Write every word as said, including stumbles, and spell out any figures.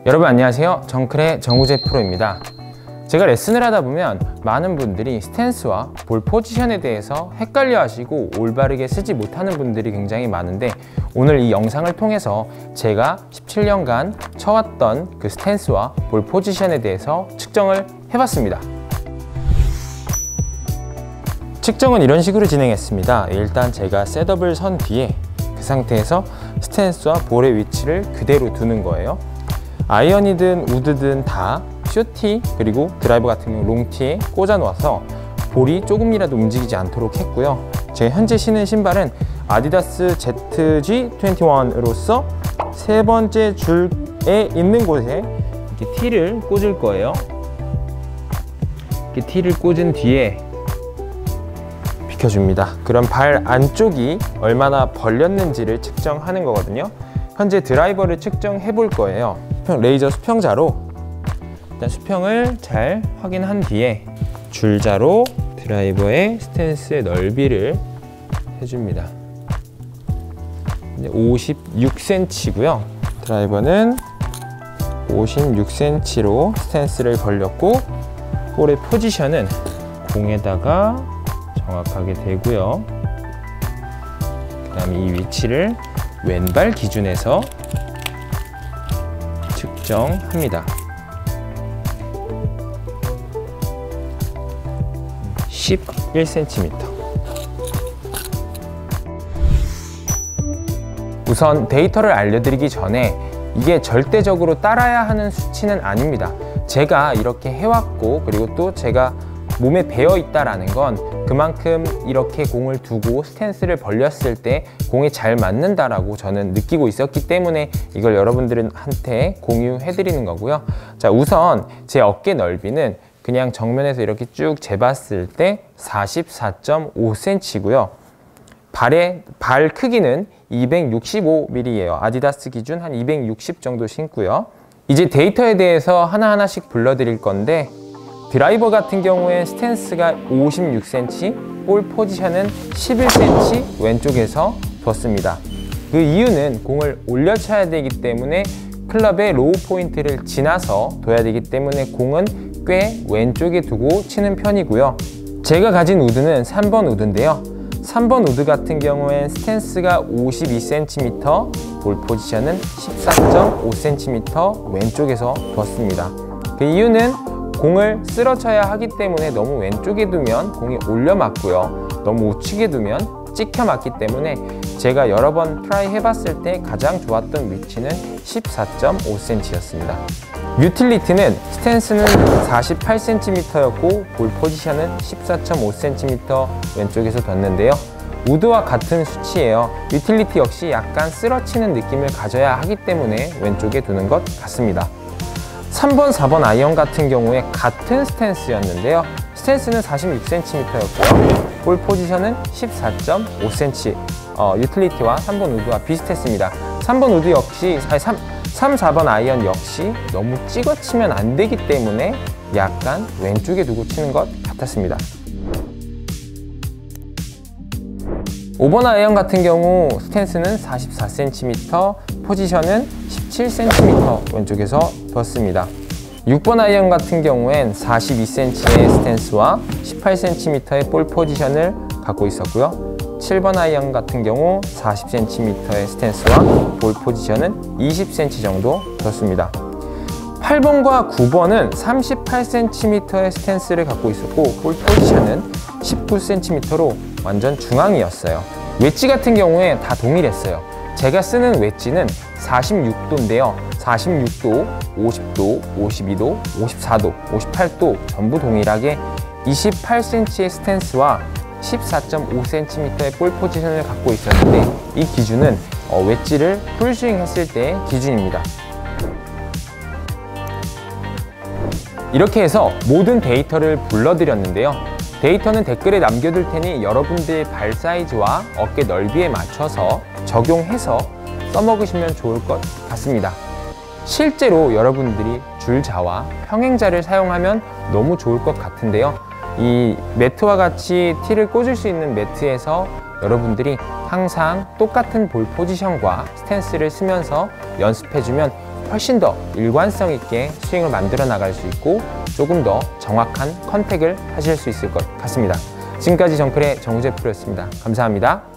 여러분 안녕하세요. 정클의 정우재 프로입니다. 제가 레슨을 하다 보면 많은 분들이 스탠스와 볼 포지션에 대해서 헷갈려 하시고 올바르게 쓰지 못하는 분들이 굉장히 많은데, 오늘 이 영상을 통해서 제가 십칠 년간 쳐왔던 그 스탠스와 볼 포지션에 대해서 측정을 해봤습니다. 측정은 이런 식으로 진행했습니다. 일단 제가 셋업을 선 뒤에 그 상태에서 스탠스와 볼의 위치를 그대로 두는 거예요. 아이언이든 우드든 다 숏티 그리고 드라이버 같은 경우 롱티에 꽂아 놓아서 볼이 조금이라도 움직이지 않도록 했고요. 제가 현재 신은 신발은 아디다스 제트지 이십일으로서 세 번째 줄에 있는 곳에 이렇게 티를 꽂을 거예요. 이렇게 티를 꽂은 뒤에 비켜줍니다. 그럼 발 안쪽이 얼마나 벌렸는지를 측정하는 거거든요. 현재 드라이버를 측정해 볼 거예요. 레이저 수평자로 일단 수평을 잘 확인한 뒤에 줄자로 드라이버의 스탠스의 넓이를 해줍니다. 오십육 센티미터고요. 드라이버는 오십육 센티미터로 스탠스를 벌렸고, 볼의 포지션은 공에다가 정확하게 대고요. 그 다음에 이 위치를 왼발 기준에서 측정합니다. 십일 센티미터. 우선 데이터를 알려드리기 전에 이게 절대적으로 따라야 하는 수치는 아닙니다. 제가 이렇게 해왔고, 그리고 또 제가 몸에 배어 있다라는 건 그만큼 이렇게 공을 두고 스탠스를 벌렸을 때 공에 잘 맞는다라고 저는 느끼고 있었기 때문에 이걸 여러분들한테 공유해 드리는 거고요. 자, 우선 제 어깨 넓이는 그냥 정면에서 이렇게 쭉 재봤을 때 사십사 점 오 센티미터고요. 발의 발 크기는 이백육십오 밀리미터예요. 아디다스 기준 한 이백육십 정도 신고요. 이제 데이터에 대해서 하나하나씩 불러드릴 건데, 드라이버 같은 경우에 스탠스가 오십육 센티미터, 볼 포지션은 십일 센티미터 왼쪽에서 뒀습니다. 그 이유는 공을 올려쳐야 되기 때문에 클럽의 로우 포인트를 지나서 둬야 되기 때문에 공은 꽤 왼쪽에 두고 치는 편이고요. 제가 가진 우드는 삼 번 우드인데요. 삼 번 우드 같은 경우엔 스탠스가 오십이 센티미터, 볼 포지션은 십사 점 오 센티미터 왼쪽에서 뒀습니다. 그 이유는 공을 쓸어쳐야 하기 때문에 너무 왼쪽에 두면 공이 올려 맞고요. 너무 우측에 두면 찍혀 맞기 때문에 제가 여러 번 트라이 해봤을 때 가장 좋았던 위치는 십사 점 오 센티미터였습니다. 유틸리티는 스탠스는 사십팔 센티미터였고 볼 포지션은 십사 점 오 센티미터 왼쪽에서 뒀는데요. 우드와 같은 수치예요. 유틸리티 역시 약간 쓸어치는 느낌을 가져야 하기 때문에 왼쪽에 두는 것 같습니다. 삼 번, 사 번 아이언 같은 경우에 같은 스탠스였는데요. 스탠스는 사십육 센티미터였고요. 볼 포지션은 십사 점 오 센티미터. 어, 유틸리티와 삼 번 우드와 비슷했습니다. 삼 번 우드 역시 삼, 사 번 아이언 역시 너무 찍어 치면 안 되기 때문에 약간 왼쪽에 두고 치는 것 같았습니다. 오 번 아이언 같은 경우 스탠스는 사십사 센티미터, 포지션은 십칠 센티미터 왼쪽에서 뒀습니다. 육 번 아이언 같은 경우엔 사십이 센티미터의 스탠스와 십팔 센티미터의 볼 포지션을 갖고 있었고요. 칠 번 아이언 같은 경우 사십 센티미터의 스탠스와 볼 포지션은 이십 센티미터 정도 뒀습니다. 팔 번과 구 번은 삼십팔 센티미터의 스탠스를 갖고 있었고 볼 포지션은 십구 센티미터로 완전 중앙이었어요. 웨지 같은 경우에 다 동일했어요. 제가 쓰는 웨지는 사십육 도인데요. 사십육 도, 오십 도, 오십이 도, 오십사 도, 오십팔 도 전부 동일하게 이십팔 센티미터의 스탠스와 십사 점 오 센티미터의 볼 포지션을 갖고 있었는데, 이 기준은 웨지를 풀스윙 했을 때의 기준입니다. 이렇게 해서 모든 데이터를 불러드렸는데요. 데이터는 댓글에 남겨둘 테니 여러분들의 발 사이즈와 어깨 넓이에 맞춰서 적용해서 써먹으시면 좋을 것 같습니다. 실제로 여러분들이 줄자와 평행자를 사용하면 너무 좋을 것 같은데요. 이 매트와 같이 티를 꽂을 수 있는 매트에서 여러분들이 항상 똑같은 볼 포지션과 스탠스를 쓰면서 연습해주면 훨씬 더 일관성 있게 스윙을 만들어 나갈 수 있고 조금 더 정확한 컨택을 하실 수 있을 것 같습니다. 지금까지 정클의 정우재 프로였습니다. 감사합니다.